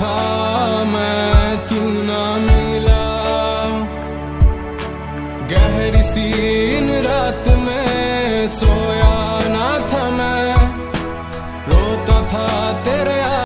था मैं, तू ना मिला। गहरी सी इन रात में सो